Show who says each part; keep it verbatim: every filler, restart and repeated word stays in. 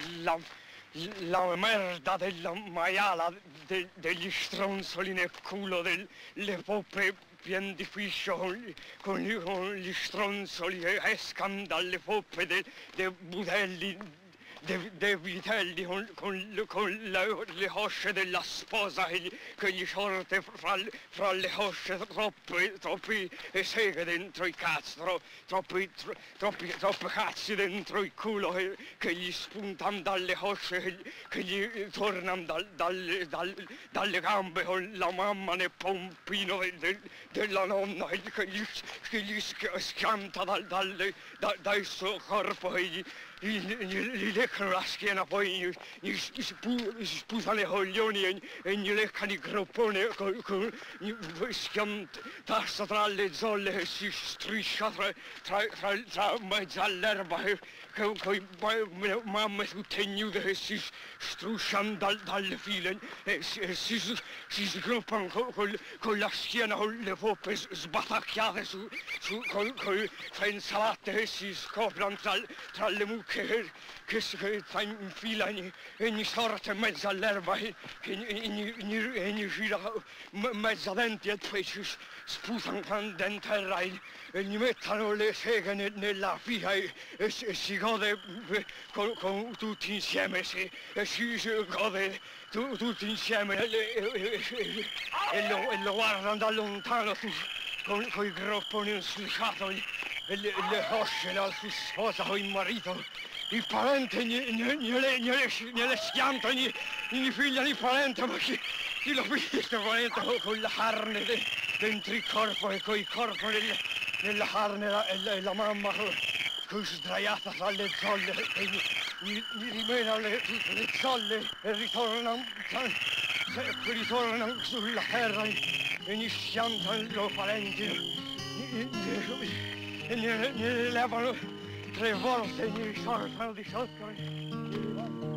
Speaker 1: la, la merda della maiala, de, degli stronzoli nel culo, delle poppe piene di fiscio con, con, gli, con gli stronzoli che escano dalle poppe dei de budelli, dei de vitelli con, con, con le, le cosce della sposa che gli, che gli sorte fra, fra le cosce troppi, troppi seghe dentro i cazzi, tro, troppi, tro, troppi, troppi cazzi dentro il culo che, che gli spuntano dalle cosce, che, che gli tornano dal, dalle, dal, dalle gambe con la mamma nel pompino de, de, della nonna che, che gli, che gli schianta dal, dalle, da, dal suo corpo e gli, Gli, gli, gli leccano la schiena, poi gli, gli, gli, spu, gli sputano i coglioni e, e gli leccano il groppone, con, con, gli schiantassa tra le zolle che si striscia tra, tra, tra, tra mezzo all'erba, che, che, che le mamme tutte nude che si strusciano dal, dalle file e si, e si, si sgroppano con, con, con la schiena, con le poppe sbatacchiate su, su, con, con, tra insalate che si scoprono tra, tra le mucche che, che si infila ogni, ogni sorta in mezzo all'erba e gli gira mezzo denti e poi ci sputano in terra e, e gli mettono le seghe ne, nella fila e, e, e si gode con, con tutti insieme si, e si, si gode tu, tutti insieme e, e, e, e, e, lo, e lo guardano da lontano tu, con, con i gropponi insulciati e le, le cosce la sua sposa o il marito, il parente gliele schianta, gli figliano il parente, ma chi, chi lo piglia il parente con, con la carne de, dentro il corpo e con il corpo nel, nella carne la, e, la, e la mamma con, con sdraiata tra le zolle e gli, gli, gli rimenano le, tutte le zolle e ritornano, ritornano sulla terra e, e gli schiantano i loro parenti. E ne levano tre volte e gli sortano di sotto.